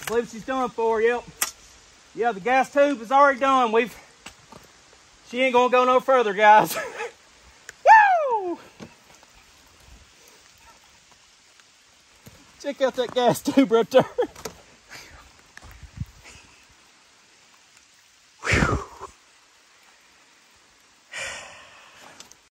believe she's done for, yep. Yeah, the gas tube is already done. She ain't gonna go no further, guys. Woo! Check out that gas tube right there.